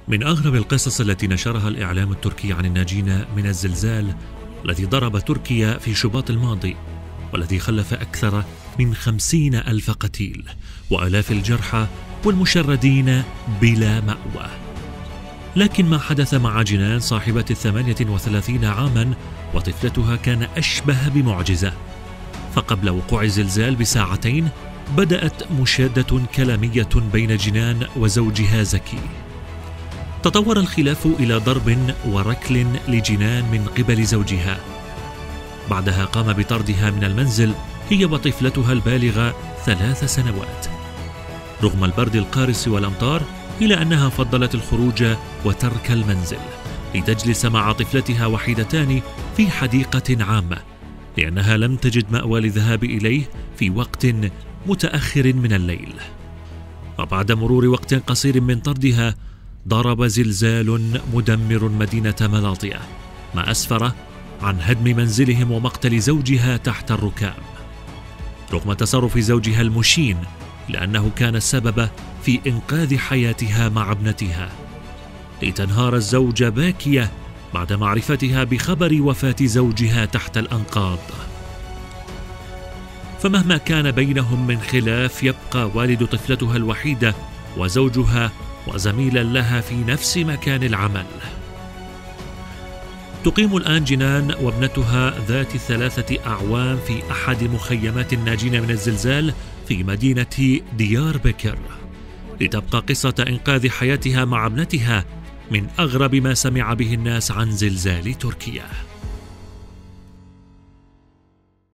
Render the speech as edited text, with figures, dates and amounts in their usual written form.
من أغرب القصص التي نشرها الإعلام التركي عن الناجين من الزلزال الذي ضرب تركيا في شباط الماضي، والذي خلف أكثر من 50,000 قتيل وآلاف الجرحى والمشردين بلا مأوى. لكن ما حدث مع جنان صاحبة 38 عاما وطفلتها كان أشبه بمعجزة. فقبل وقوع الزلزال بساعتين بدأت مشادة كلامية بين جنان وزوجها زكي. تطور الخلاف إلى ضرب وركل لجنان من قبل زوجها. بعدها قام بطردها من المنزل هي وطفلتها البالغة 3 سنوات رغم البرد القارس والأمطار، إلى أنها فضلت الخروج وترك المنزل لتجلس مع طفلتها وحيدتان في حديقة عامة، لأنها لم تجد مأوى للذهاب إليه في وقت متأخر من الليل. وبعد مرور وقت قصير من طردها ضرب زلزال مدمر مدينة ملاطيا، ما أسفر عن هدم منزلهم ومقتل زوجها تحت الركام، رغم تصرف زوجها المشين لأنه كان السبب في إنقاذ حياتها مع ابنتها، لتنهار الزوجة باكية بعد معرفتها بخبر وفاة زوجها تحت الأنقاض. فمهما كان بينهم من خلاف، يبقى والد طفلتها الوحيدة وزوجها وزميلا لها في نفس مكان العمل. تقيم الآن جنان وابنتها ذات 3 أعوام في أحد مخيمات الناجين من الزلزال في مدينة ديار بكر، لتبقى قصة إنقاذ حياتها مع ابنتها من أغرب ما سمع به الناس عن زلزال تركيا.